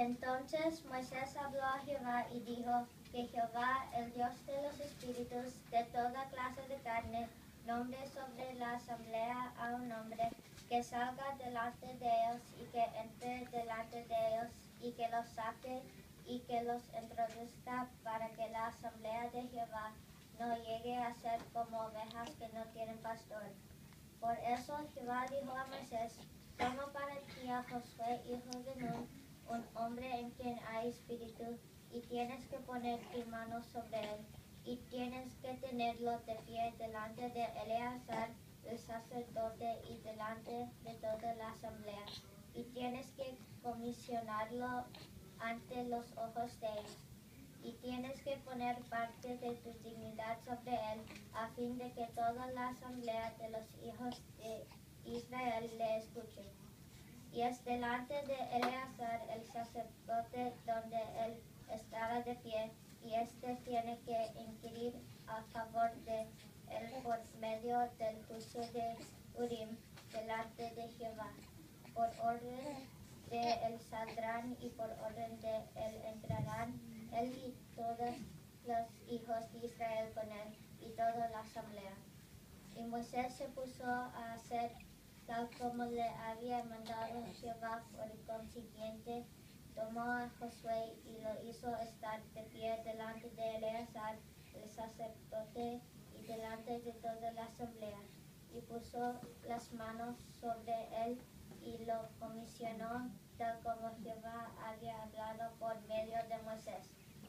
Entonces Moisés habló a Jehová y dijo que Jehová, el Dios de los espíritus de toda clase de carne, nombre sobre la asamblea a un hombre que salga delante de ellos y que entre delante de ellos y que los saque y que los introduzca para que la asamblea de Jehová no llegue a ser como ovejas que no tienen pastor. Por eso Jehová dijo a Moisés: toma para ti a Josué, hijo de Nun, un hombre en quien hay espíritu, y tienes que poner tu mano sobre él, y tienes que tenerlo de pie delante de Eleazar, el sacerdote, y delante de toda la asamblea, y tienes que comisionarlo ante los ojos de ellos. Y tienes que poner parte de tu dignidad sobre él, a fin de que toda la asamblea de los hijos de Israel le escuche. Y es delante de Eleazar el sacerdote donde él estará de pie, y éste tiene que inquirir a favor de él por medio del juicio de Urim delante de Jehová. Por orden de él saldrán y por orden de él entrarán él y todos los hijos de Israel con él y toda la asamblea. Y Moisés se puso a hacer tal como le había mandado Jehová. Por consiguiente tomó a Josué y lo hizo estar de pie delante de Eleazar el sacerdote y delante de toda la asamblea, y puso las manos sobre él y lo comisionó tal como Jehová había hablado por medio de Moisés.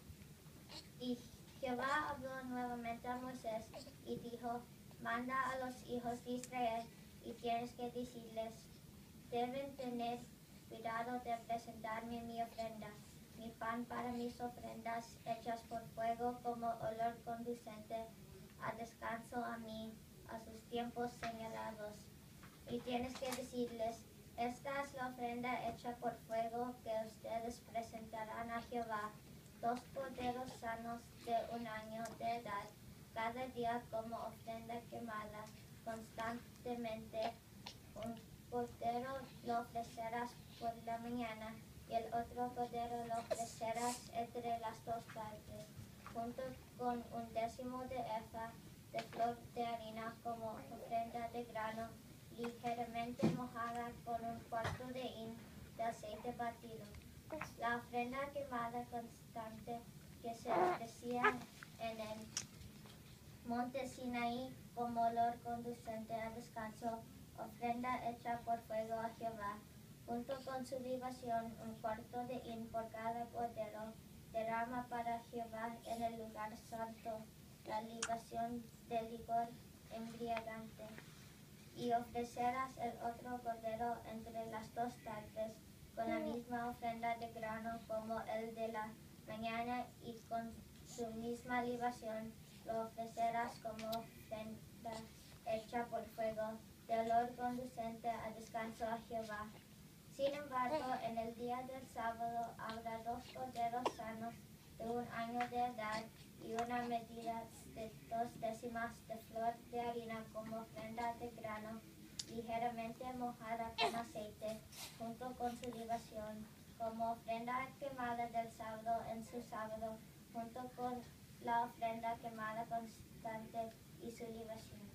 Y Jehová habló nuevamente a Moisés y dijo: manda a los hijos de Israel y tienes que decirles: deben tener cuidado de presentarme mi ofrenda, mi pan para mis ofrendas hechas por fuego como olor conducente a descanso a mí, a sus tiempos señalados. Y tienes que decirles: esta es la ofrenda hecha por fuego que ustedes presentarán a Jehová, 2 corderos sanos de 1 año de edad, cada día como ofrenda quemada constantemente. Un cordero lo ofrecerás por la mañana y el otro cordero lo ofrecerás entre las 2 tardes, junto con 1/10 de efa de flor de harina como ofrenda de grano, ligeramente mojada con 1/4 de hin de aceite batido. La ofrenda quemada constante que se ofrecía en el monte Sinaí como olor conducente a descanso, ofrenda hecha por fuego a Jehová, junto con su libación, 1/4 de hin por cada cordero, derrama para Jehová en el lugar santo la libación de licor embriagante. Y ofrecerás el otro cordero entre las 2 tardes, con la misma ofrenda de grano como el de la mañana, y con su misma libación lo ofrecerás como ofrenda hecha por fuego, de olor conducente a descanso a Jehová. Sin embargo, en el día del sábado habrá 2 corderos sanos de 1 año de edad y una medida de 2/10 de flor de harina como ofrenda de grano, ligeramente mojada con aceite, junto con su libación, como ofrenda quemada del sábado en su sábado, junto con la ofrenda quemada constante y su libación.